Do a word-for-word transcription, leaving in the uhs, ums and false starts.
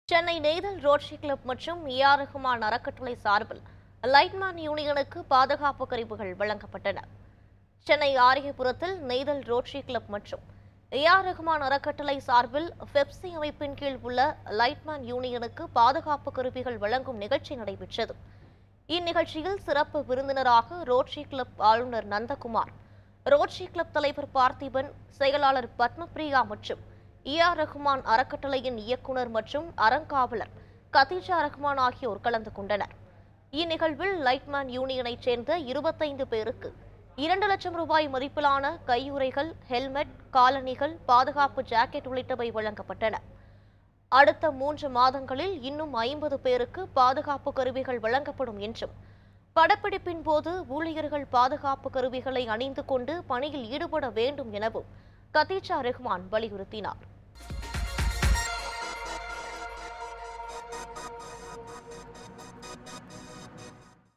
Chennai Neithal rotary club மற்றும் AR Rahman அறக்கட்டளை சார்பில் லைட்மேன் யூனியனுக்கு பாதுகாப்பு கருவிகள் வழங்கப்பட்டன. சென்னை ஆரியபுரத்தில் நெய்தல் ரோட்டரி கிளப் மற்றும் ஏஆர் ரஹ்மான் அறக்கட்டளை சார்பில் பெப்சி அமைப்பின் கீழ் உள்ள லைட்மேன் யூனியனுக்கு பாதுகாப்பு கருவிகள் வழங்கும் நிகழ்ச்சி நடைபெற்றது. இந்நிகழ்ச்சியில் சிறப்பு விருந்தினராக ரோட்டரி கிளப் ஆளுநர் நந்தகுமார், ரோட்டரி கிளப் தலைவர் பார்த்திபன், செயலாளர் பத்மபிரியா மற்றும் ஏஆர் ரஹ்மான் அறக்கட்டளையின் இயக்குநர் மற்றும் அறங்காவலர் கதீஜா ரஹ்மான் ஆகியோர் கலந்து கொண்டனர். இந்நிகழ்வில் லைட்மேன் யூனியனைச் சேர்ந்த இருபத்தைந்து பேருக்கு இரண்டு லட்சம் ரூபாய் மதிப்பிலான கையுறைகள், ஹெல்மெட், காலணிகள், பாதுகாப்பு ஜாக்கெட் உள்ளிட்டவை வழங்கப்பட்டன. அடுத்த மூன்று மாதங்களில் இன்னும் ஐம்பது பேருக்கு பாதுகாப்பு கருவிகள் வழங்கப்படும் என்றும், படப்பிடிப்பின் போது ஊழியர்கள் பாதுகாப்பு கருவிகளை அணிந்து கொண்டு பணியில் ஈடுபட வேண்டும் எனவும் கதீஜா ரஹ்மான் வலியுறுத்தினார்.